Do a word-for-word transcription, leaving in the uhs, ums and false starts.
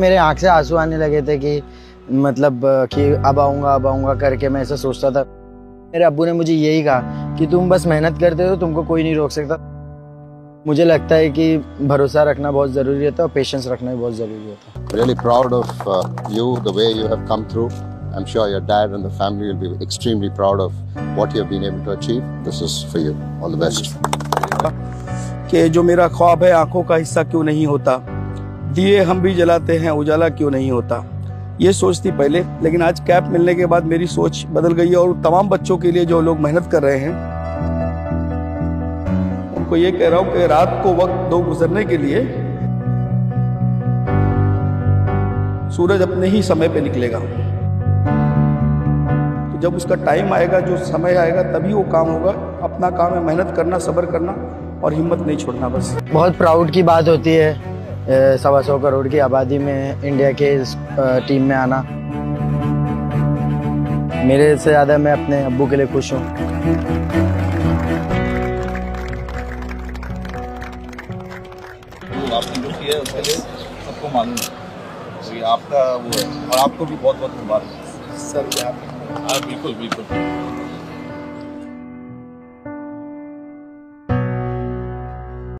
मेरे आँख से आंसू आने लगे थे कि मतलब कि अब आऊँगा अब आऊँगा करके मैं ऐसा सोचता था। मेरे अब्बू ने मुझे यही कहा कि तुम बस मेहनत करते हो, तुमको कोई नहीं रोक सकता। मुझे लगता है कि भरोसा रखना बहुत ज़रूरी होता है और पेशेंस रखना भी बहुत ज़रूरी होता है। Really proud of uh, you, the way you have come through. I'm sure your dad and the family will be extremely proud of what you have been able to achieve. This is for you. All the best. कि जो मेरा ख्वाब है आंखों का हिस्सा क्यों नहीं होता, दिए हम भी जलाते हैं उजाला क्यों नहीं होता, ये सोच थी पहले, लेकिन आज कैप मिलने के बाद मेरी सोच बदल गई है। और तमाम बच्चों के लिए जो लोग मेहनत कर रहे हैं उनको ये कह रहा हूँ कि रात को वक्त दो गुजरने के लिए, सूरज अपने ही समय पे निकलेगा। तो जब उसका टाइम आएगा, जो समय आएगा, तभी वो काम होगा। अपना काम है मेहनत करना, सब्र करना और हिम्मत नहीं छोड़ना। बस बहुत प्राउड की बात होती है सवा सौ करोड़ की आबादी में इंडिया के इस टीम में आना। मेरे से ज़्यादा मैं अपने अब्बू के लिए खुश हूँ। आपने जो किया है उसके लिए सबको मालूम है, तो ये आपका वो है और आपको भी बहुत बहुत मुबारक सर। हाँ बिल्कुल बिल्कुल।